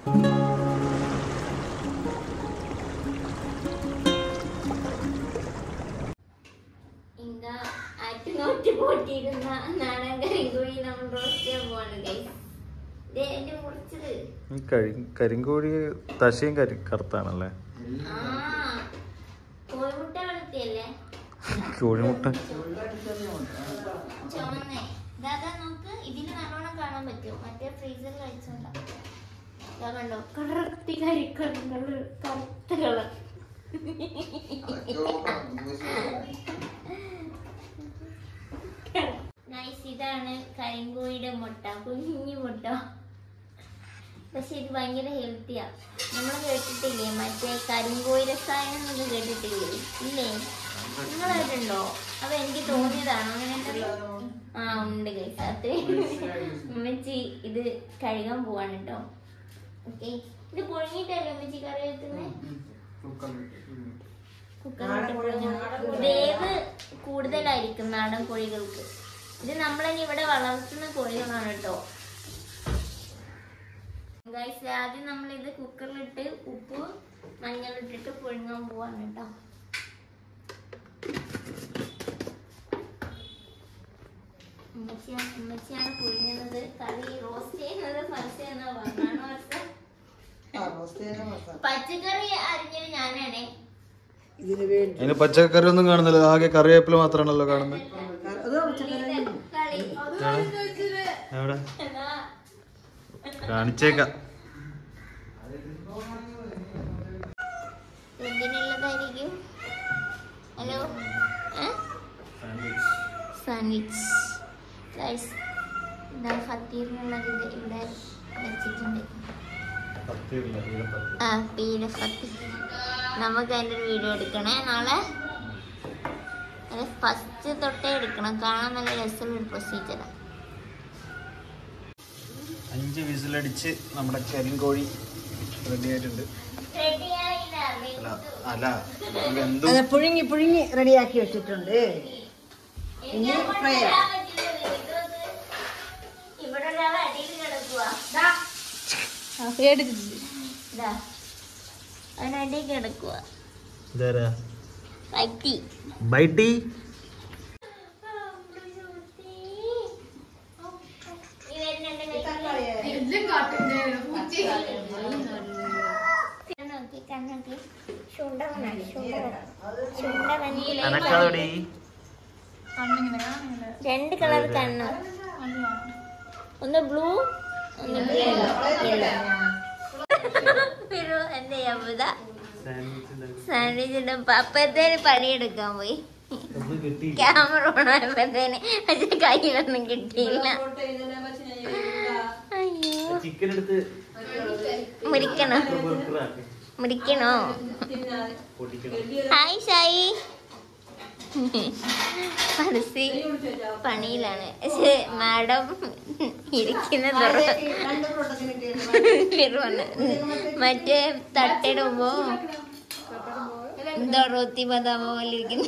കരിങ്കോഴി തശയും കറുത്താണല്ലേ? കോഴിമുട്ട ഇതിന് നല്ലോണം കാണാൻ പറ്റും. മറ്റേ ഫ്രീസറിൽ വെച്ചോണ്ട കണ്ടോ കറക്റ്റ് കരിക്കളർ കറുത്ത കളർ. ഇതാണ് കരിങ്കോഴിയുടെ മുട്ട, കുഞ്ഞു മുട്ട. പക്ഷെ ഇത് ഭയങ്കര ഹെൽത്തിയാ. നമ്മൾ കേട്ടിട്ടില്ലേ മറ്റേ കരിങ്കോഴി രസായനം എന്നൊക്കെ കേട്ടിട്ടില്ലേ? ഇല്ലേ? നിങ്ങൾ കേട്ടിട്ടുണ്ടോ? അപ്പൊ എനിക്ക് തോന്നിയതാണ് അങ്ങനെ. ഉണ്ട് ഗൈസ്. അത്രയും ഉമ്മച്ചി ഇത് കഴുകാൻ പോവാണ് കേട്ടോ. ഓക്കെ, ഇത് പുഴുങ്ങിട്ടല്ലേ ഉമ്മച്ചി കറി വെക്കുന്നത്? കുക്കറിലിട്ട് പുഴുങ്ങുന്നത് വേവ് കൂടുതലായിരിക്കും നാടൻ കോഴികൾക്ക്. ഇത് നമ്മളന്നെ ഇവിടെ വളർത്തുന്ന കോഴികളാണ് കേട്ടോ ഗൈസ്. ആദ്യം നമ്മളിത് കുക്കറിലിട്ട് ഉപ്പ് മഞ്ഞളിട്ടിട്ട് പുഴുങ്ങാൻ പോവാണ് കേട്ടോ. ഉമ്മച്ചിയാണ് പുഴുങ്ങുന്നത്. കറി റോസ്റ്റ് ചെയ്യുന്നത് ഫസ്റ്റ് എന്നാ പറഞ്ഞാണോ? പച്ചക്കറി അരിഞ്ഞത് ഞാനാണേ. അതിന് പച്ചക്കറി ഒന്നും കാണുന്നില്ല, ആകെ കറിവേപ്പില മാത്രമാണല്ലോ കാണുന്നത്. കാണിച്ചേക്കാം. എന്തിനുള്ളതായിരിക്കും? ഹലോ, സാൻഡ്വിച്ച് ഫത്തീറിനുള്ളത് ഇവിടെ വെച്ചിട്ടുണ്ട്. പീര ഫത്തീർ. നമുക്ക് അതിൻ്റെ ഒരു വീഡിയോ എടുക്കണേ നാളെ. ഫസ്റ്റ് തൊട്ടേ എടുക്കണം, കാണാൻ നല്ല രസമുള്ളൊരു പ്രൊസീജിയറാണ്. 5 വിസിലടിച്ച് നമ്മുടെ കരിങ്കോഴി റെഡി ആയിട്ടുണ്ട്. പുഴുങ്ങി പുഴുങ്ങി റെഡിയാക്കി വെച്ചിട്ടുണ്ട്. ഇനി ഫ്രൈ അതിനടി കിടക്കുക. രണ്ട് കളർ കണ്ണ്, ഒന്ന് ബ്ലൂ ഒന്ന് എന്റെ സാൻഡ്വിച്ച് അപ്പത്തേന് പണിയെടുക്കാൻ പോയി. ക്യാമറ ഓണായപ്പോഴത്തേന് പക്ഷെ കയ്യിലൊന്നും കിട്ടിയില്ല. അയ്യോ, മുറിക്കണോ? ഹായ് ഷായി. പരസി പണിയിലാണ്. പക്ഷെ മാഡം ഇരിക്കുന്നത് മറ്റേ തട്ടിടുമ്പോ എന്തോ റോത്തി ബദാമ പോലെ ഇരിക്കുന്നു.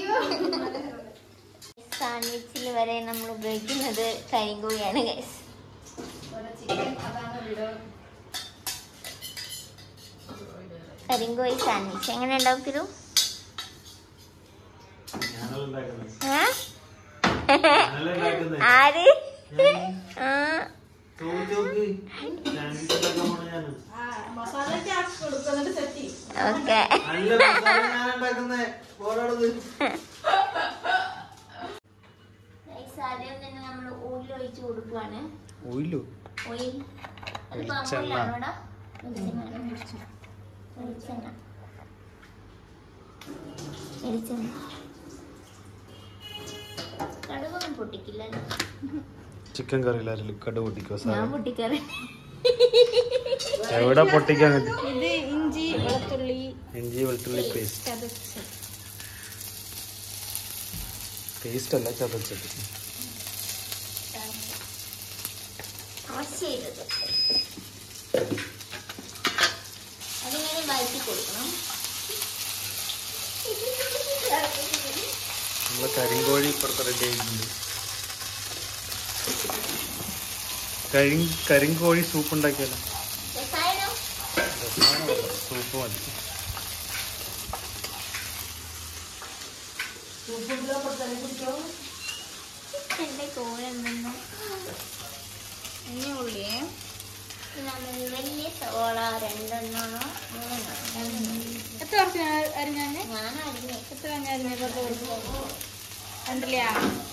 സാൻഡ്വിച്ചിൽ വരെ നമ്മൾ ഉപയോഗിക്കുന്നത് കരിങ്കോഴിയാണ് ഗൈസ്. കരിങ്കോഴി സാൻഡ്വിച്ച് എങ്ങനെ ഉണ്ടാക്കിരു? ആര്? ഓക്കെ, ആദ്യം തന്നെ നമ്മൾ ഓയിൽ ഒഴിച്ച് കൊടുക്കുവാണ്. ഓയിൽ അത് പാമ്പോയിലാണോടാ? വെളിച്ചെണ്ണ. കടുകൊന്നും പൊട്ടിക്കില്ലല്ലോ. ചിക്കൻ കറിയിലായാലും കടുക് പൊട്ടിക്കോ? ഞാൻ പൊട്ടിക്കാറ്. എവിടെ പൊട്ടിക്കാൻ? ഇത് ഇഞ്ചി വെളുത്തുള്ളി പേസ്റ്റ് അല്ല, ചതച്ചത്. അതിങ്ങനെ വഴറ്റി കൊടുക്കണം. നമ്മളെ കരിങ്കോഴി ഇപ്പുറത്ത് റെഡി ആയിട്ടുണ്ട്. കരിങ്കോഴി സൂപ്പ് ഉണ്ടാക്കിയാലോ? സൂപ്പ് മതി. എന്റെ കോലെന്തെന്നോ ഇനി ഉള്ളിയേ വലിയ സവാള 2 എണ്ണമാണോ 3 എണ്ണമാണോ? എത്ര അരിഞ്ഞാഞ്ഞ് ഞാൻ അരിഞ്ഞേ എത്ര അരിഞ്ഞ രണ്ടില്ല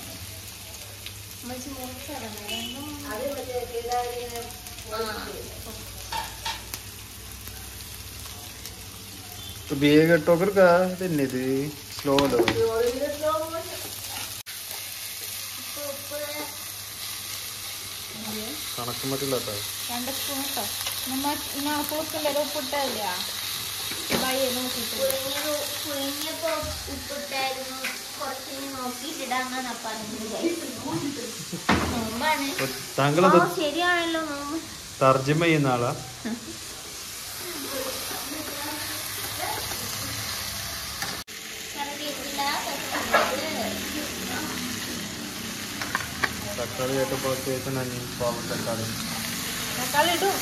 तो बेग टोकर का देने दे स्लो लो കണക്ക് മറ്റുള്ളതാ 2 സ്പൂൺ കേട്ടോ. നമ്മൾ പൂക്കല്ലേ ഉപ്പിട്ടില്ല പുഴുങ്ങിയപ്പോ ഉപ്പിട്ടായിരുന്നു. കുറച്ച് നോക്കിയിട്ടിടാന്നാ പറഞ്ഞത്. നോമ്പാണ്. താങ്കളത് ശരിയാണല്ലോ നോമ്പ്. തർജ്ജമ ചെയ്യുന്ന ആളാ? തക്കാളി കേട്ടപ്പോഴത്തേക്കും പാവം തക്കാളി തക്കാളി ഇടും.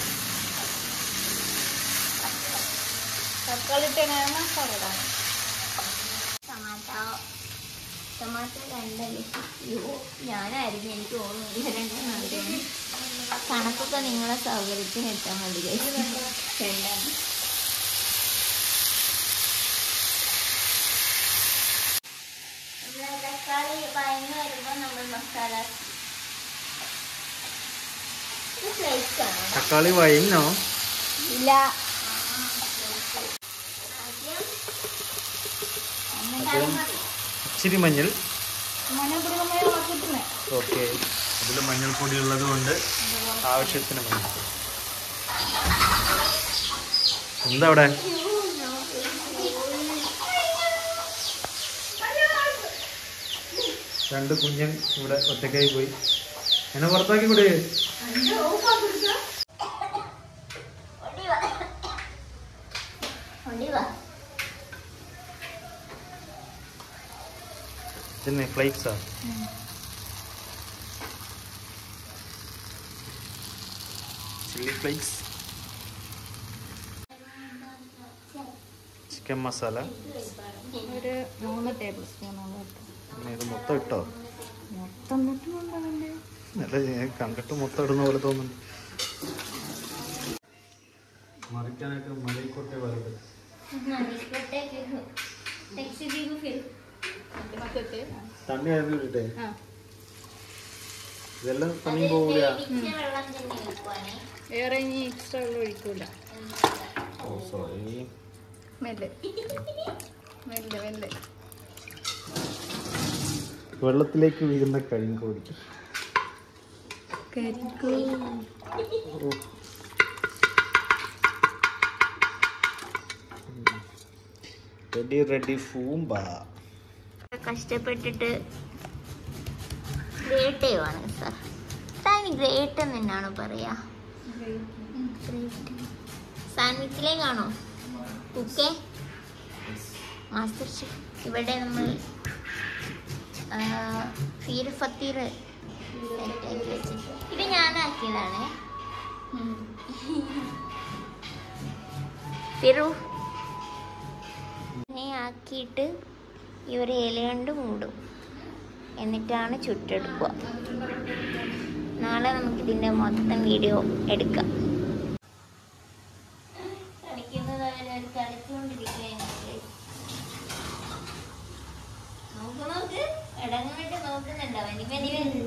തക്കാളി ഇട്ടാണ് മസാല ഇടാൻ. ടൊമാറ്റോ 2 ഞാനായിരുന്നു. എനിക്ക് തോന്നുന്നില്ല 2 കണക്കൊക്കെ നിങ്ങളെ സൗകര്യത്തിന് എത്താൻ മതി. 2 തക്കാളി വഴങ്ങി വരുമ്പോൾ നമ്മൾ മസാല തക്കാളി വഴങ്ങോ? ഇല്ല ഇച്ചിരി മഞ്ഞൾ. മഞ്ഞൾപ്പൊടി നമ്മൾ കിട്ടുന്നേ. ഓക്കെ, അതിൽ മഞ്ഞൾപ്പൊടി ഉള്ളത് കൊണ്ട് ആവശ്യത്തിന് മഞ്ഞൾ. എന്താ അവിടെ? രണ്ട് കുഞ്ഞൻ ഇവിടെ ഒറ്റക്കായി പോയി. എന്നെ പുറത്താക്കി കൂടെ. ഇതിന് ഫ്ലേക്സാ? ചില്ലി ഫ്ലേക്സ്, ചിക്കൻ മസാല ഒരു 3 ടേബിൾ സ്പൂൺ. ഇത് മൊത്തം ഇട്ടോ? മൊത്തം കിട്ടുന്നുണ്ടോ? അല്ല, ഞാൻ കണ്ടിട്ട് മൊത്തം ഇടുന്ന പോലെ തോന്നുന്നു. മറിക്കാനായിട്ട് മലയിക്കോട്ടെ വലുത്. തണ്ണി കഴിഞ്ഞിട്ടേ ഇതെല്ലാം തണ്ണി പോവില്ല. വേറെ ഇനി എക്സ്ട്രാ വെള്ളം ഒഴിക്കൂല. ഓ സോറി. മെല്ലെ മെല്ലെ മെല്ലെ. വെള്ളത്തിലേക്ക് വീഴുന്ന കരിങ്കോഴി. റെഡി റെഡി ഫൂമ്പ. കഷ്ടപ്പെട്ടിട്ട് ഗ്രേറ്റ് ചെയ്യുവാണ് സാർ. ഗ്രേറ്റ് എന്ന് തന്നെയാണോ പറയാ? സാൻഡ്വിച്ചിലേക്കാണോ കുക്കേ മാസ്റ്റർ ഷെഫ്? ഇവിടെ നമ്മൾ ഫീർ ഫത്തീർ സെറ്റാക്കി വെച്ചിട്ട് ഇത് ഞാനാക്കിയതാണ്. ഫിറു ആക്കിയിട്ട് ഈ ഒരു ഇല കൊണ്ട് മൂടും, എന്നിട്ടാണ് ചുട്ടെടുക്കുക. നാളെ നമുക്കിതിൻ്റെ മൊത്തം വീഡിയോ എടുക്കാം. കളിക്കുന്നത് അവർ കളിച്ചുകൊണ്ടിരിക്കുകയാണ്. നോക്ക് ഇടങ്ങാനായിട്ട് നോക്കുന്നുണ്ടോ? വനി വനി വന്നു.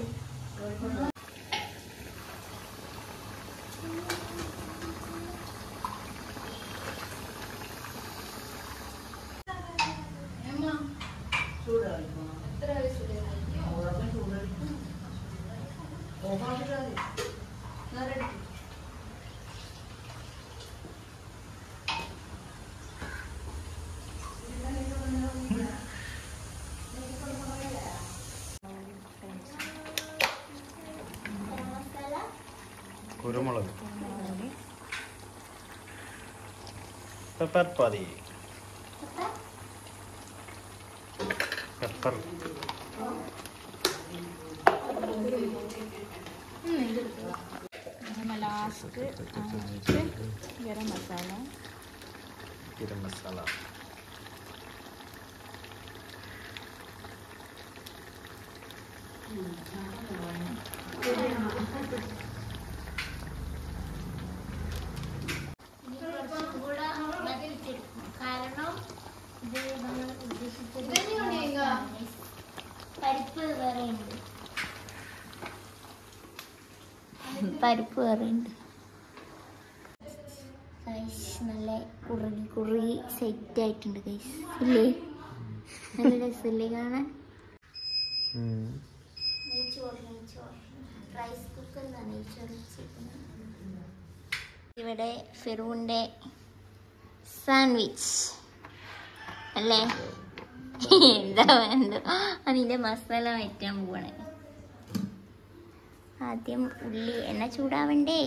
കുരുമുളക്, പെപ്പർ പൊടി, പെപ്പർ, ലാസ്റ്റ് ഗരം മസാല. ഗരം മസാല. കാരണം ഇത് നമ്മൾ ഉദ്ദേശിച്ചത് പരിപ്പ് വേറെ ഉണ്ട്. പരിപ്പ് വേറെ ഉണ്ട്. നല്ല കുറുകി സെറ്റ് ആയിട്ടുണ്ട് ഗൈസ്. ഇല്ലേ, നല്ല രസമില്ലേ കാണാൻ? റൈസ് കുക്കറിലാണ് നെയ്ച്ചോറ് വെച്ചിരിക്കുന്നത്. ഇവിടെ ഫിറൂന്റെ സാൻഡ്വിച്ച് അല്ലേ? എന്താ വേണ്ട, അതിന്റെ മസാല വയ്ക്കാൻ പോവാണ്. ആദ്യം ഉള്ളി എണ്ണ ചൂടാവണ്ടേ?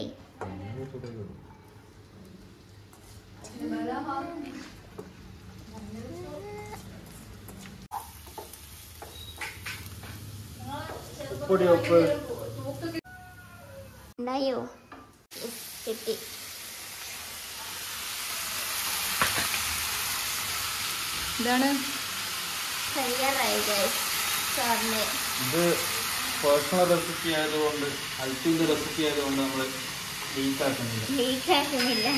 ഉണ്ടായോ? കിട്ടി. ഇതാണ് തയ്യാറായി ഗൈസ് ചോറിന്. ഇത് പേഴ്സണൽ റെസിപ്പി ആയതുകൊണ്ട്, അൽപ്പിന്റെ റെസിപ്പി ആയതുകൊണ്ട് നമ്മൾ ലീക്കാക്കുന്നില്ല.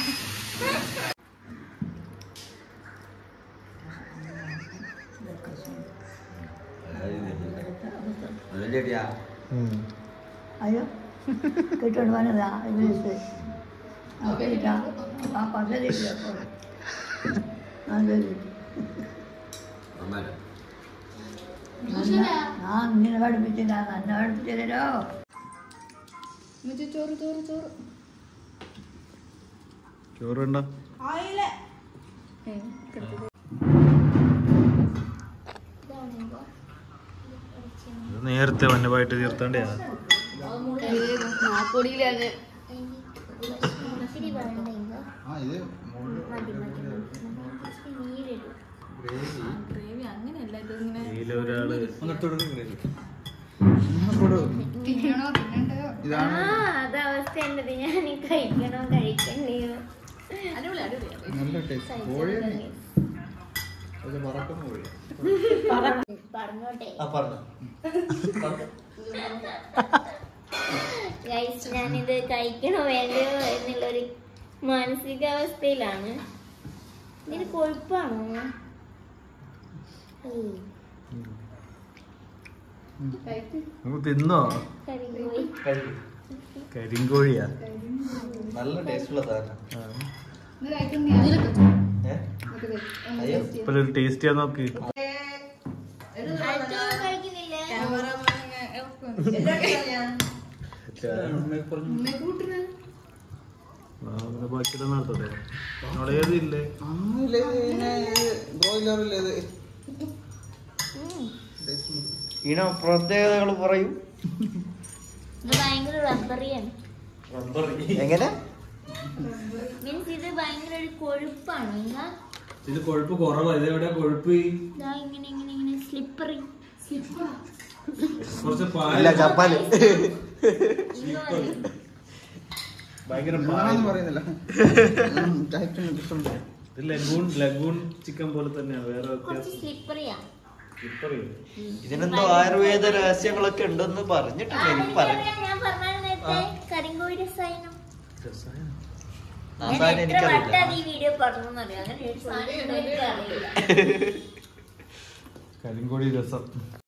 അയ്യോ കിട്ടുകൊണ്ട് വന്നതാ ഇത് ആ പദ്ധതിയില്ല. ഞാൻ ഇങ്ങനെ പഠിപ്പിച്ചില്ല, തന്നെ പഠിപ്പിച്ചില്ലല്ലോ. ചോറ് ചോറ് ചോറ് ചോറ് വേണ്ട. നേരത്തെ വന്നവായിട്ട് തീർത്താണ്ടേ. പൊടിയിലാണ്. ഗ്രേവി അങ്ങനെയല്ല, ഇതിങ്ങനെ ഒരാള് തിന്നണോ തിന്നണ്ടയോ? അത് അവസ്ഥ ഉണ്ടത്. ഞാൻ കഴിക്കണോ കഴിക്കണ്ടയോ? അടിപൊളി അടിപൊളി. പറഞ്ഞോട്ടെ ഗൈസ്, ഞാനിത് കഴിക്കണോ വേണ്ടയോ എന്നുള്ളൊരു മാനസികാവസ്ഥയിലാണ്. ഇതിന് കൊഴുപ്പാണോ? തിന്നോ? കരിങ്കോഴി. കരിങ്കോഴിയാ? നല്ല ടേസ്റ്റുള്ള സാധനം. ഇത് കഴിക്കുന്ന ഇപ്പൊ ടേസ്റ്റ് ചെയ്യാൻ നോക്ക്. ബാക്കി നടത്തട്ടെ. ഏതില്ലേ ബ്രോയിലറില്ലേ? ഇതിന് പ്രത്യേകതകൾ പറയൂ. ഇത് ഭയങ്കര റബ്ബറിയാണ്. എങ്ങനെ? മീൻസ് ഇത് ഭയങ്കര ഒരു കൊഴുപ്പാണ്. ഇത് കൊഴുപ്പ് കുറവാ. ഇതെവിടെയാ കൊഴുപ്പ്? ഇങ്ങനെ ഇങ്ങനെ ഇങ്ങനെ സ്ലിപ്പറി. കുറച്ച് ഇല്ല, കപ്പാല് ഭയങ്കര പറയുന്നില്ല. ലഗൂൺ ചിക്കൻ പോലെ തന്നെയാണ്. വേറെ കുറച്ച് സ്ലിപ്പറിയാ. ഇതിനെന്തോ ആയുർവേദ രഹസ്യങ്ങളൊക്കെ ഉണ്ടെന്ന് പറഞ്ഞിട്ടുണ്ട്. എനിക്ക് പറയാം. ഞാൻ പറഞ്ഞ നേരത്തെ കരിങ്കോഴി രസായനം. ആ സാധനം എനിക്കറിയില്ല. ഈ വീഡിയോ പറഞ്ഞറിയാം. അങ്ങനെ ഒരു സാധനം എനിക്കറിയില്ല. കരിങ്കോഴി രസം.